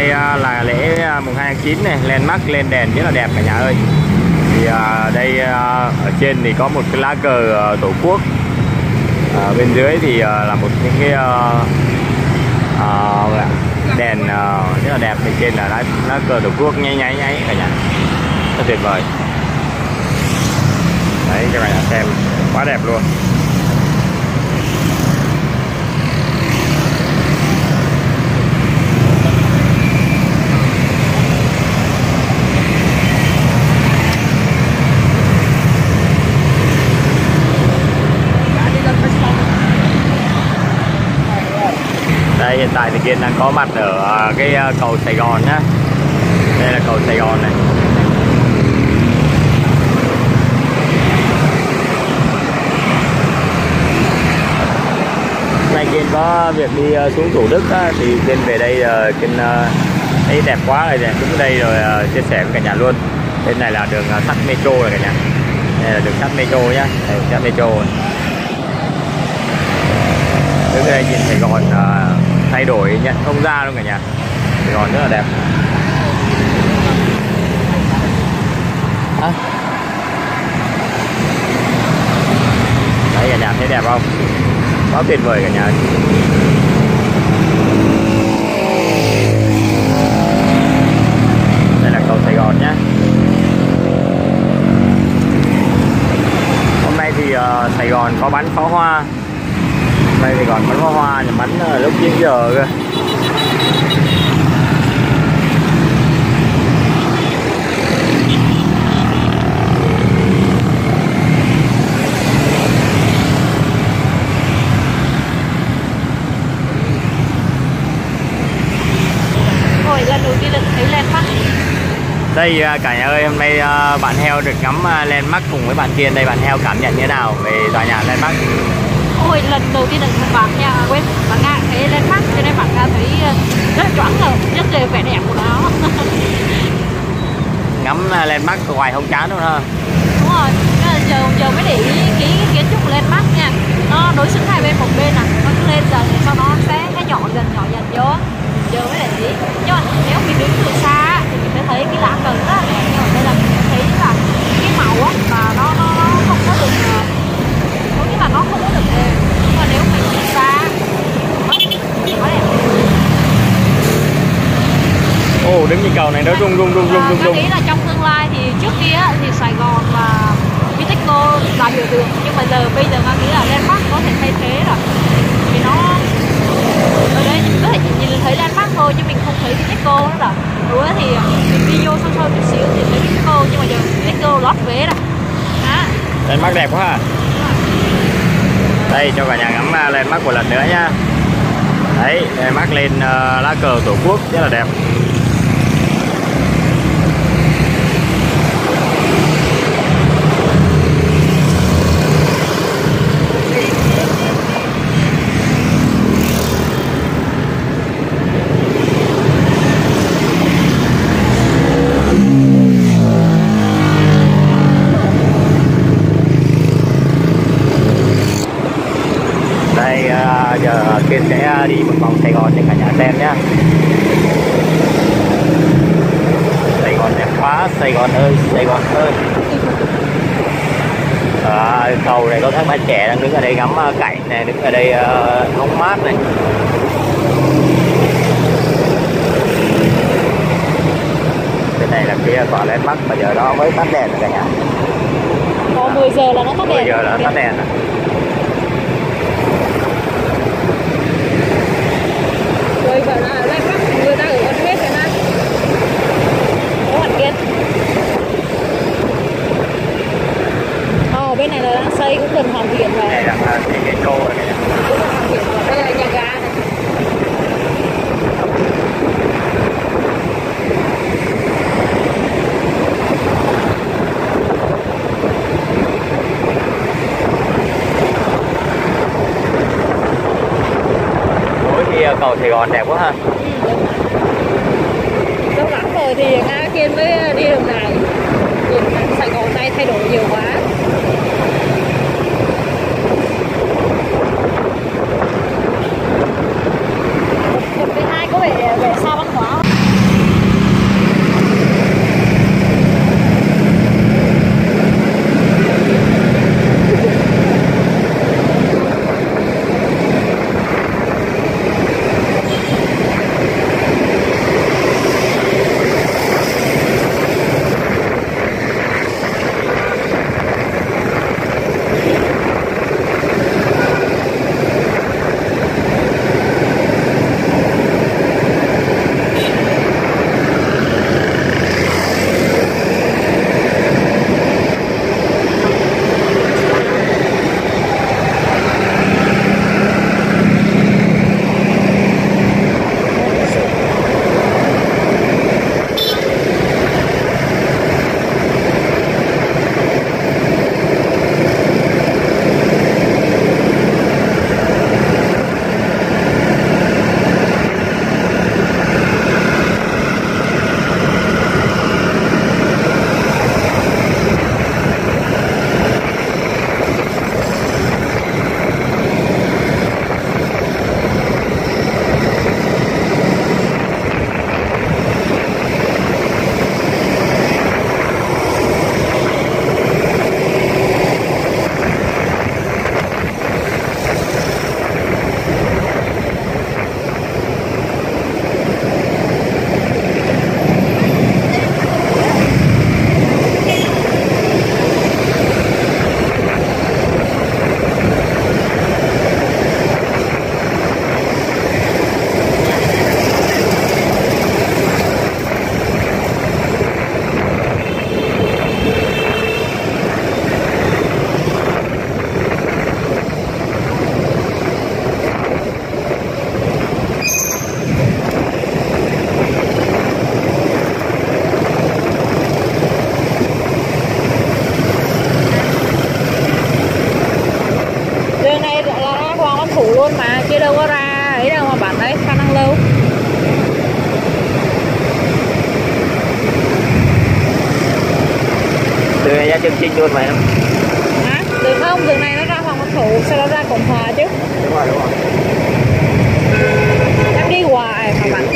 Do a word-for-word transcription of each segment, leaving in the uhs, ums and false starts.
nay là lễ mùng hai tháng chín này, landmark lên đèn rất là đẹp cả nhà ơi. Thì đây ở trên thì có một cái lá cờ tổ quốc, ở bên dưới thì là một những cái đèn rất là đẹp. Bên trên là lá, lá cờ tổ quốc nháy nháy nháy cả nhà, rất tuyệt vời. Đấy cho cả nhà xem, quá đẹp luôn. Đây hiện tại thì Kiên đang có mặt ở cái cầu Sài Gòn nhá. Đây là cầu Sài Gòn này. Hôm nay Kiên có việc đi xuống Thủ Đức á, thì Kiên về đây Kiên thấy đẹp quá rồi nè, đứng đây rồi chia sẻ với cả nhà luôn. Bên này là đường sắt metro rồi cả nhà. Đây là đường sắt metro nhá, đây là sắt metro. Đứng đây nhìn Sài Gòn thay đổi nhận không ra luôn cả nhà. Sài Gòn rất là đẹp. À. Đấy cả nhà thấy đẹp không? Quá tuyệt vời cả nhà. Đây là cầu Sài Gòn nhé. Hôm nay thì uh, Sài Gòn có bắn pháo hoa. Hôm nay thì còn bắn pháo hoa, nhưng bắn uh, lúc chín giờ cơ. Đây cả nhà ơi, hôm nay bạn Heo được ngắm landmark cùng với bạn Kiên. Đây bạn Heo cảm nhận như thế nào về tòa nhà landmark? Ôi lần đầu tiên được bạn nha, quên bạn Nga thấy landmark cho nên bạn Nga thấy rất là choáng ngợp, rất là vẻ đẹp của nó. Ngắm landmark hoài không chán luôn ha. Đúng rồi, giờ giờ mới để ý cái kiến trúc của landmark nha, nó đối xứng hai bên một bên à, nó cứ lên dần sau đó sẽ cái nhỏ dần nhỏ dần vô. Giờ mới để ý, nhưng mà nếu mình đứng từ xa thì mình sẽ thấy cái lá cờ rất là đẹp, nhưng mà đây là mình sẽ thấy là cái màu á và nó nó nó không có được, có nghĩa là nó không có được đều, nhưng mà nếu mình từ xa thì quá đẹp. Ồ, đứng trên cầu này nó rung rung rung rung rung rung. Nghĩ là trong tương lai thì trước kia thì Sài Gòn và Vitexco là biểu tượng, nhưng mà giờ bây giờ Nga nghĩ là landmark có thể thay thế rồi, vì nó ở đây mình có thể nhìn thấy landmark thôi chứ mình không thấy Vitexco nữa rồi. Đúng thì mình đi vô sâu sâu chút xíu thì thấy Vitexco, nhưng mà giờ Vitexco lót vế rồi. Đó. Landmark đẹp quá à. Đây cho cả nhà ngắm landmark một lần nữa nha. Đấy, landmark lên uh, lá cờ tổ quốc rất là đẹp. Giờ Kiên sẽ đi một vòng Sài Gòn cho cả nhà xem nhé. Sài Gòn đẹp quá, Sài Gòn ơi, Sài Gòn ơi. À, cầu này có các bạn trẻ đang đứng ở đây ngắm cảnh này, đứng ở đây uh, hóng mát này. Bên này là kia quả landmark, bây giờ nó mới tắt đèn rồi cả nhà. Có mười giờ là nó tắt đèn. mười giờ là nó tắt đèn rồi. Rồi bảo là landmark người ta ở gần hết rồi nè. Có hoàn Kiên. Ồ, bên này là đang xây cũng gần hoàn thiện rồi. Đây là cái cô rồi này. Đây là nhà ga này. Cầu Sài Gòn đẹp quá ha. Ừ, lâu lắm rồi thì Nga Kiên mới đi đường này. Đường Sài Gòn này thay đổi nhiều quá. một phẩy hai có vẻ vẻ xa văn hóa. Đường này ra Trường Chinh luôn mà em. Hả? Đường không, đường này nó ra Hoàng Văn Thụ, sau đó ra Cộng Hòa chứ. Đúng rồi, đúng rồi. Em đi hoài mà bạn.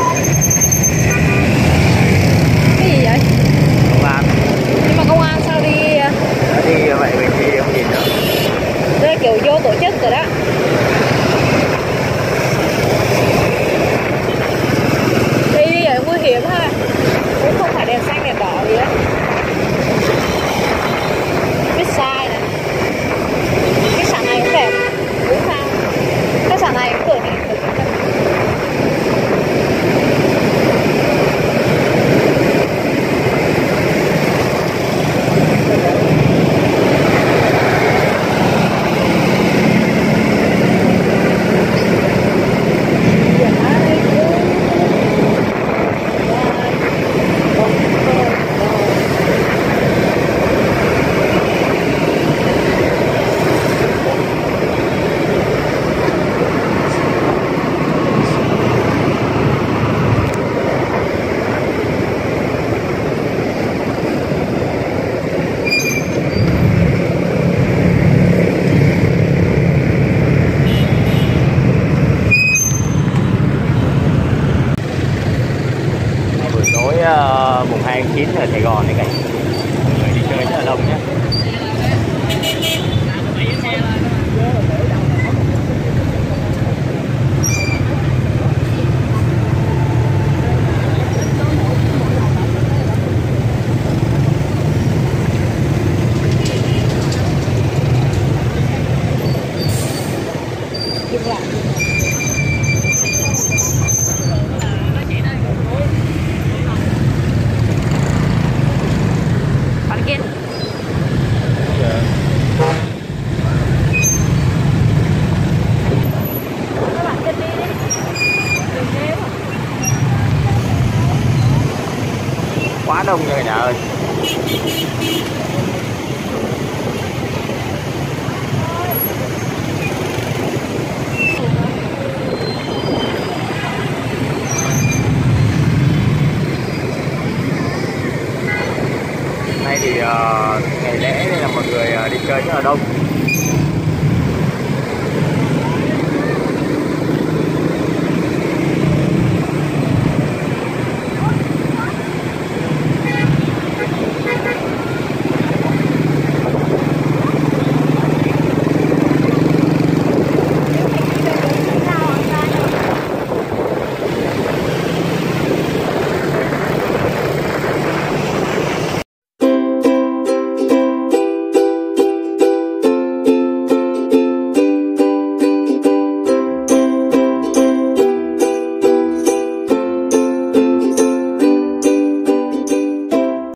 Cái gì vậy? Công an. Nhưng mà công an sao đi? Đã đi vậy mình đi không nhìn được. Đây là kiểu vô tổ chức rồi đó. Đi đi vậy nguy hiểm ha. Cũng không phải đèn xanh đèn đỏ gì á. Biết sai này. Cái sàn này cũng đẹp. Đúng sao? Cái sàn này cũng được này. Mùng hai tháng chín ở Sài Gòn này, cảnh mọi người đi chơi rất là đông nhé. Quá đông nha cả nhà ơi. Nay thì uh, ngày lễ nên là mọi người uh, đi chơi rất là đông.